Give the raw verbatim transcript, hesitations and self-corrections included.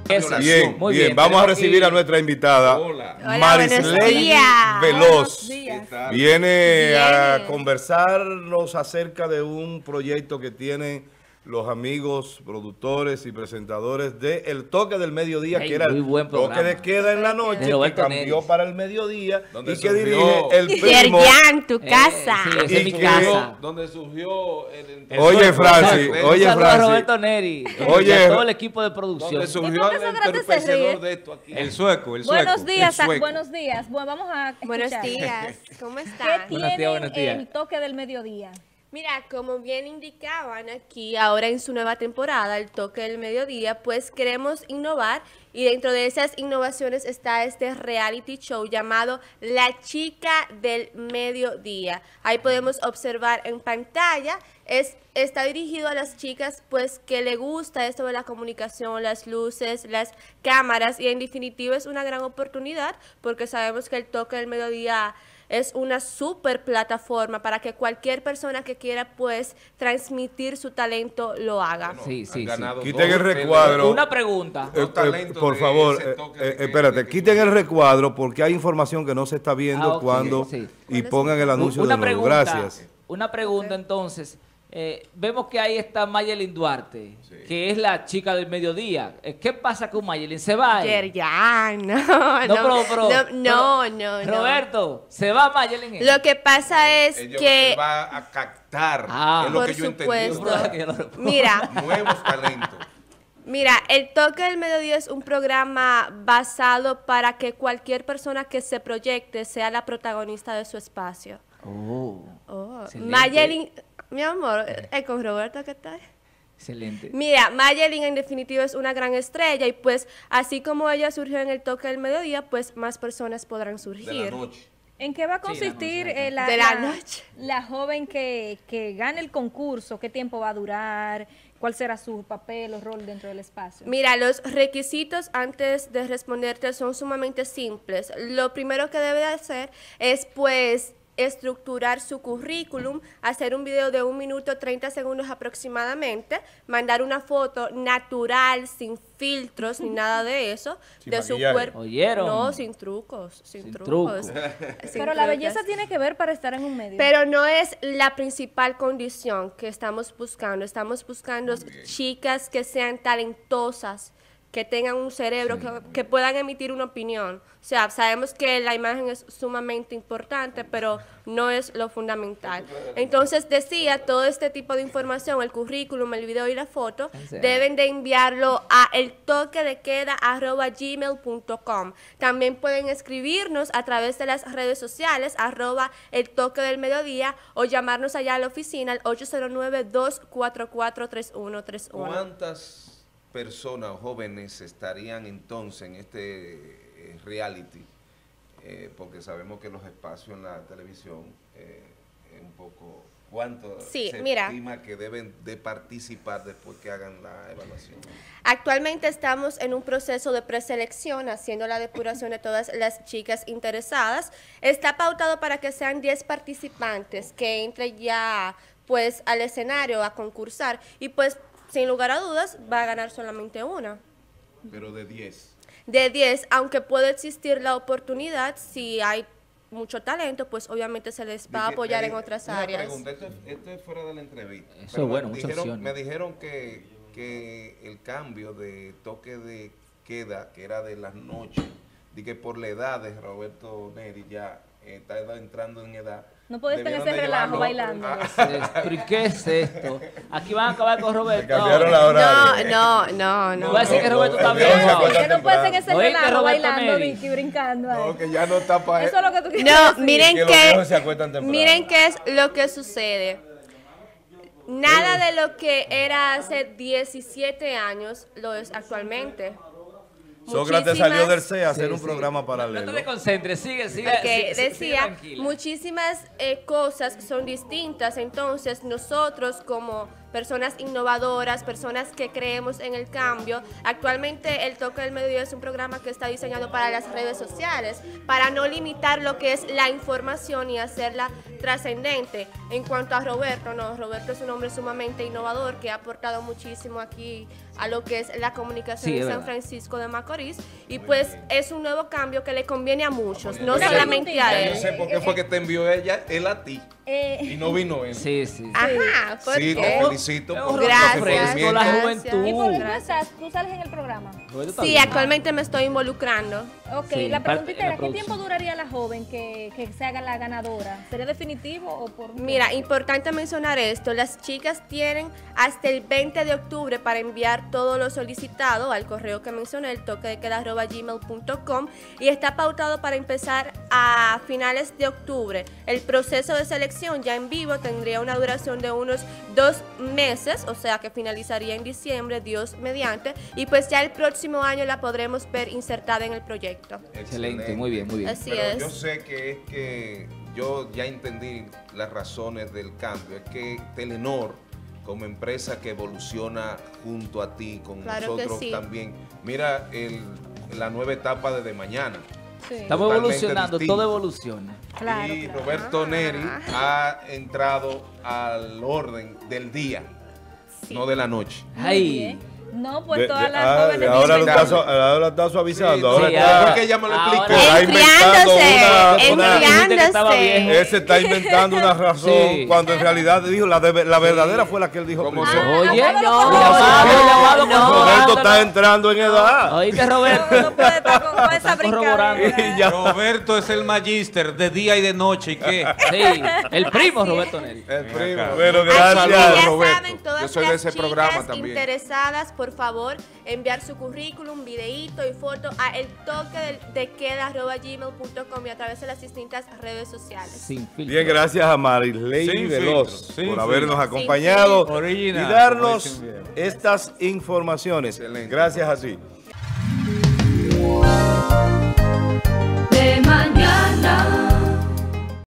Bien, muy bien, bien. Vamos a recibir a nuestra invitada, Marisley Veloz. Viene a conversarnos acerca de un proyecto que tienen los amigos, productores y presentadores de El Toque del Mediodía, hey, que era el toque de queda en la noche, que cambió Neris. para el mediodía y que dirige el primo. En tu casa. Eh, sí, es mi casa. Donde surgió el, el Oye, Francis, oye, Francis. Roberto Neri. Oye, todo el equipo de producción. Donde surgió el entorpecedor de esto aquí. El sueco, el sueco. Buenos días, buenos días. Bueno, vamos a escuchar. Buenos días. ¿Cómo están? ¿Qué tiene El Toque del Mediodía? Mira, como bien indicaban aquí, ahora en su nueva temporada, El Toque del Mediodía, pues queremos innovar y dentro de esas innovaciones está este reality show llamado La Chica del Mediodía. Ahí podemos observar en pantalla, es, está dirigido a las chicas pues que le gusta esto de la comunicación, las luces, las cámaras y en definitiva es una gran oportunidad porque sabemos que El Toque del Mediodía es una super plataforma para que cualquier persona que quiera pues transmitir su talento lo haga. Bueno, sí, sí, sí. Quiten el recuadro. Una pregunta. Eh, eh, por favor, eh, eh, espérate, quiten el recuadro porque hay información que no se está viendo ah, okay, cuando sí. y pongan el anuncio una de nuevo. Pregunta, Gracias. Una pregunta entonces. Eh, vemos que ahí está Mayelin Duarte, sí. que es la chica del mediodía. ¿Qué pasa con Mayelin? ¿Se va? Ya, no, no, no, pero, pero, no, no, pero, no. Roberto, ¿se va Mayelin? Lo que pasa es Ellos que... va a captar, ah, es lo por que yo supuesto. entendí. Mira. Nuevos talentos. Mira, El Toque del Mediodía es un programa basado para que cualquier persona que se proyecte sea la protagonista de su espacio. Oh, oh. Mayelin... Mi amor, ¿es con Roberto que está? Excelente. Mira, Mayelin en definitiva es una gran estrella y pues así como ella surgió en El Toque del Mediodía, pues más personas podrán surgir. De la noche. ¿En qué va a consistir sí, la, eh, la, de la, la noche. la joven que, que gane el concurso? ¿Qué tiempo va a durar? ¿Cuál será su papel o rol dentro del espacio? Mira, los requisitos antes de responderte son sumamente simples. Lo primero que debe hacer es pues... estructurar su currículum, hacer un video de un minuto treinta segundos aproximadamente, mandar una foto natural, sin filtros ni nada de eso, sin de maquillaje. Su cuerpo. ¿Oyeron? No, sin trucos, sin, sin trucos. Truco. sin Pero la belleza tiene que ver para estar en un medio. Pero no es la principal condición que estamos buscando. Estamos buscando chicas que sean talentosas, que tengan un cerebro, sí. que, que puedan emitir una opinión. O sea, sabemos que la imagen es sumamente importante, pero no es lo fundamental. Entonces, decía, todo este tipo de información, el currículum, el video y la foto, deben de enviarlo a eltoquedequeda arroba gmail punto com. También pueden escribirnos a través de las redes sociales, arroba el toque del mediodía, o llamarnos allá a la oficina al ocho cero nueve, dos cuatro cuatro, tres uno tres uno. ¿Cuántas personas jóvenes estarían entonces en este eh, reality? Eh, porque sabemos que los espacios en la televisión eh, es un poco... ¿Cuánto sí, se mira, estima que deben de participar después que hagan la evaluación? Actualmente estamos en un proceso de preselección, haciendo la depuración de todas las chicas interesadas. Está pautado para que sean diez participantes que entren ya pues al escenario a concursar y pues sin lugar a dudas, va a ganar solamente una. Pero de diez. De diez, aunque puede existir la oportunidad, si hay mucho talento, pues obviamente se les va a apoyar en otras una áreas. Pregunta, esto, esto es fuera de la entrevista. Eso Pero es bueno, me muchas dijeron, opciones. me dijeron que, que el cambio de toque de queda, que era de las noches, de que por la edad de Roberto Neri ya eh, está entrando en edad. No puedes tener ese relajo bailando. ¿Pero y qué es esto? Aquí van a acabar con Roberto. Cambiaron la hora. No, no, no, no. Va a decir que Roberto está bien. Que no puedes en ese relajo bailando, Vicky, brincando. No, que ya no está para eso. Es lo que tú quieres no, decir. miren que, que, los se acuestan temprano. Miren qué es lo que sucede. Nada de lo que era hace diecisiete años lo es actualmente. Sócrates salió del C E A a hacer sí, un sí. programa paralelo. No te concentres, sigue, sigue. Okay, sigue decía, sigue muchísimas eh, cosas son distintas, entonces nosotros como personas innovadoras, personas que creemos en el cambio. Actualmente el Toque del Mediodía es un programa que está diseñado para las redes sociales, para no limitar lo que es la información y hacerla trascendente. En cuanto a Roberto, no, Roberto es un hombre sumamente innovador que ha aportado muchísimo aquí a lo que es la comunicación Sí, de es San verdad. Francisco de Macorís, y pues es un nuevo cambio que le conviene a muchos, no Yo sé- solamente a Yo él. sé por qué fue que te envió ella, él a ti. Eh, Y no vino él. Sí, sí. sí. Ajá, ¿por Sí, qué? te felicito Es por un el Gracias. fresco, la Gracias. juventud. ¿Y por qué tú Gracias. estás? ¿Tú sales en el programa? Roberto está Sí, bien. actualmente me estoy involucrando. Ok, Sí, la parte- preguntita la era, ¿qué producción. tiempo duraría la joven que, que se haga la ganadora? ¿Sería definitivo o por...? Mira, importante mencionar esto, las chicas tienen hasta el veinte de octubre para enviar todo lo solicitado al correo que mencioné, el toque de queda arroba gmail punto com, y está pautado para empezar a finales de octubre. El proceso de selección ya en vivo tendría una duración de unos dos meses, o sea que finalizaría en diciembre, Dios mediante, y pues ya el próximo año la podremos ver insertada en el proyecto. Excelente, muy bien, muy bien. Así Pero es. yo sé que es que yo ya entendí las razones del cambio. Es que Telenor, como empresa que evoluciona junto a ti, con Claro que nosotros sí. también, mira el, la nueva etapa desde mañana. Sí. Estamos Totalmente evolucionando, distinto. todo evoluciona. Claro, y claro. Roberto Ah. Neri ha entrado al orden del día, Sí. no de la noche. Muy Ay. bien. No, pues De- todas de- las ah, jóvenes... ahora lo dicen- está, su- ahora lo está suavizando. Sí, ahora sí, está- ahora- Fue que ella me lo ahora- explicó. está inventando una, Enfriándose, una- Dijiste que estaba enfriándose. viejo. Él se está inventando una razón Sí. cuando en realidad dijo la, de- la verdadera fue la que él dijo Como primero. se- Oye, Ah, no, no, llamado, no, llamado, no. corroborando, Roberto está ¿no? entrando en edad. Oíste, Roberto. No, no puede estar con, con esa Están corroborando. brincadera. Y ya. Roberto es el magíster de día y de noche. ¿Y qué? Sí, el primo Roberto Neri. El primo. Bueno, Así que gracias. ya Roberto. saben, todas Yo soy de las ese programa chicas también. interesadas, por favor, enviar su currículum, videíto y foto a el toque del- de queda arroba gmail punto com y a través de las distintas redes sociales. Sin filtro. Bien, gracias a Marisley Sin Veloz filtro, sin por habernos filtro. acompañado Sin filtro. y Original, darnos como dicen bien. estas informaciones. Excelente. Gracias a ti.